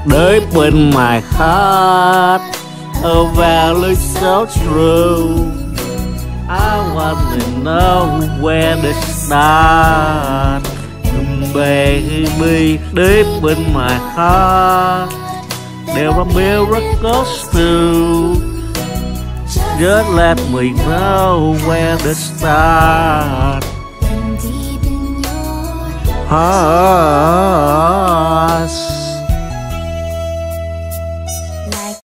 deep in my heart, a valley so true. I want to know where to start. Baby, deep in my heart, there are miracles too. Just let me know where to start. Heart.